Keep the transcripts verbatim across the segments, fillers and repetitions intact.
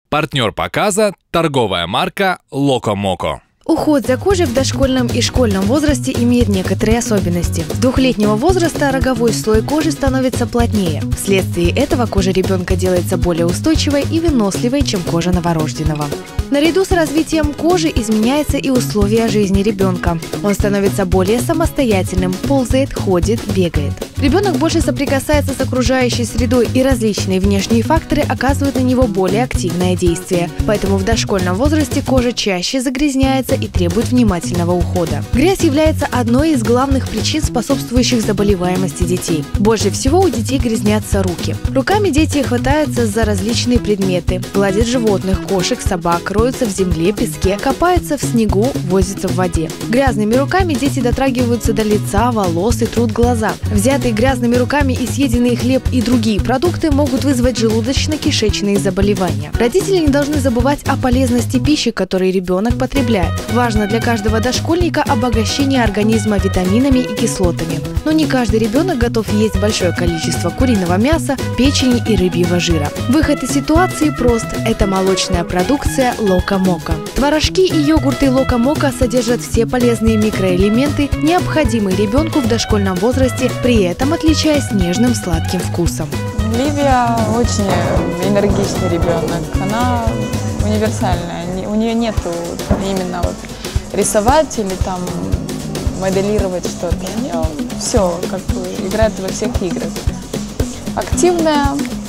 Партнер показа – торговая марка «Локо-Моко». Уход за кожей в дошкольном и школьном возрасте имеет некоторые особенности. С двухлетнего возраста роговой слой кожи становится плотнее. Вследствие этого кожа ребенка делается более устойчивой и выносливой, чем кожа новорожденного. Наряду с развитием кожи изменяются и условия жизни ребенка. Он становится более самостоятельным, ползает, ходит, бегает. Ребенок больше соприкасается с окружающей средой, и различные внешние факторы оказывают на него более активное действие. Поэтому в дошкольном возрасте кожа чаще загрязняется и требует внимательного ухода. Грязь является одной из главных причин, способствующих заболеваемости детей. Больше всего у детей грязнятся руки. Руками дети хватаются за различные предметы, гладят животных, кошек, собак, роются в земле, песке, копаются в снегу, возятся в воде. Грязными руками дети дотрагиваются до лица, волос и трут глаза. Взятые грязными руками и съеденные хлеб и другие продукты могут вызвать желудочно-кишечные заболевания. Родители не должны забывать о полезности пищи, которую ребенок потребляет. Важно для каждого дошкольника обогащение организма витаминами и кислотами. Но не каждый ребенок готов есть большое количество куриного мяса, печени и рыбьего жира. Выход из ситуации прост – это молочная продукция «Локо-Моко». Творожки и йогурты «Локо-Моко» содержат все полезные микроэлементы, необходимые ребенку в дошкольном возрасте, при этом отличаясь нежным сладким вкусом. Ливия очень энергичный ребенок, она универсальная, у нее нет именно вот рисовать или там моделировать что-то, у нее все как бы играет во всех играх. Активная,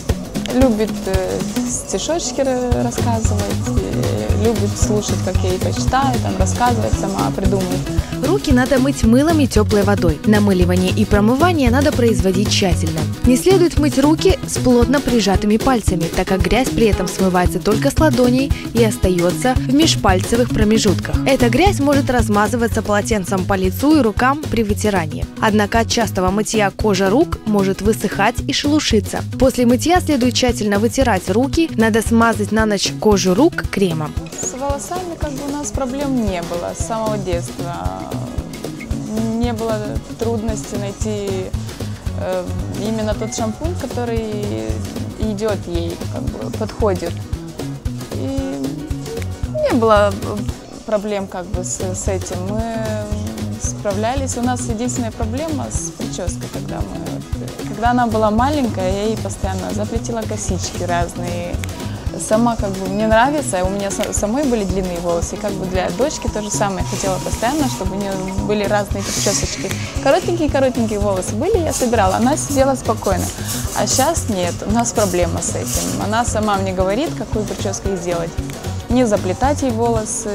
любит стишочки рассказывать, любит слушать, как я ей почитаю, там рассказывать сама, придумывать. Руки надо мыть мылом и теплой водой. Намыливание и промывание надо производить тщательно. Не следует мыть руки с плотно прижатыми пальцами, так как грязь при этом смывается только с ладоней и остается в межпальцевых промежутках. Эта грязь может размазываться полотенцем по лицу и рукам при вытирании. Однако от частого мытья кожа рук может высыхать и шелушиться. После мытья следует тщательно вытирать руки, надо смазать на ночь кожу рук кремом. С волосами как бы у нас проблем не было с самого детства. Не было трудности найти э, именно тот шампунь, который идет ей, как бы подходит. И не было проблем как бы с, с этим. Мы справлялись. У нас единственная проблема с прической, когда мы, когда она была маленькая, я ей постоянно заплетила косички разные. Сама как бы мне нравится, у меня самой были длинные волосы, и как бы для дочки то же самое хотела постоянно, чтобы у нее были разные причесочки. Коротенькие-коротенькие волосы были, я собирала, она сидела спокойно. А сейчас нет, у нас проблема с этим. Она сама мне говорит, какую прическу ей сделать. Не заплетать ей волосы.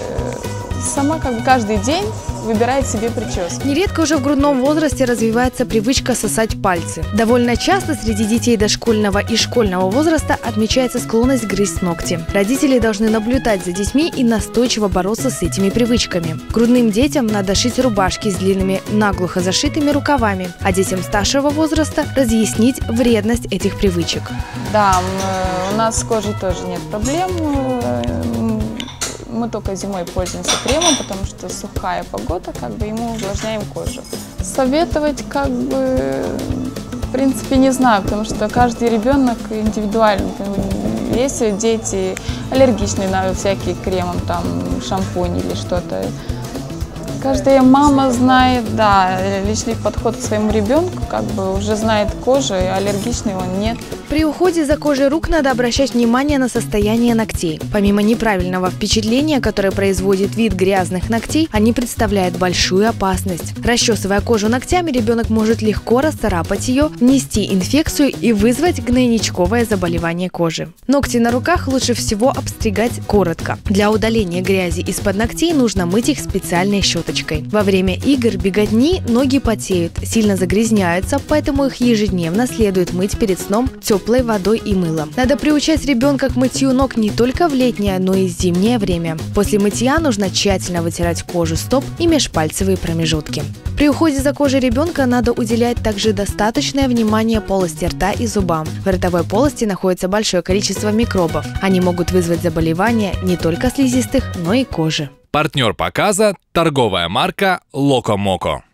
Сама как бы каждый день выбирает себе прическу. Нередко уже в грудном возрасте развивается привычка сосать пальцы. Довольно часто среди детей дошкольного и школьного возраста отмечается склонность грызть ногти. Родители должны наблюдать за детьми и настойчиво бороться с этими привычками. Грудным детям надо шить рубашки с длинными наглухо зашитыми рукавами, а детям старшего возраста разъяснить вредность этих привычек. Да, у нас с кожей тоже нет проблем. Мы только зимой пользуемся кремом, потому что сухая погода, как бы ему увлажняем кожу. Советовать, как бы, в принципе, не знаю, потому что каждый ребенок индивидуальный. Есть дети аллергичные на всякие кремы, там, шампунь или что-то. Каждая мама знает, да, личный подход к своему ребенку, как бы уже знает кожу, и аллергичный он нет. При уходе за кожей рук надо обращать внимание на состояние ногтей. Помимо неправильного впечатления, которое производит вид грязных ногтей, они представляют большую опасность. Расчесывая кожу ногтями, ребенок может легко расцарапать ее, внести инфекцию и вызвать гнойничковое заболевание кожи. Ногти на руках лучше всего обстригать коротко. Для удаления грязи из-под ногтей нужно мыть их специальной щеточкой. Во время игр, беготни ноги потеют, сильно загрязняются, поэтому их ежедневно следует мыть перед сном теплой водой и мылом. Надо приучать ребенка к мытью ног не только в летнее, но и в зимнее время. После мытья нужно тщательно вытирать кожу стоп и межпальцевые промежутки. При уходе за кожей ребенка надо уделять также достаточное внимание полости рта и зубам. В ротовой полости находится большое количество микробов. Они могут вызвать заболевания не только слизистых, но и кожи. Партнер показа – торговая марка «Локо-Моко».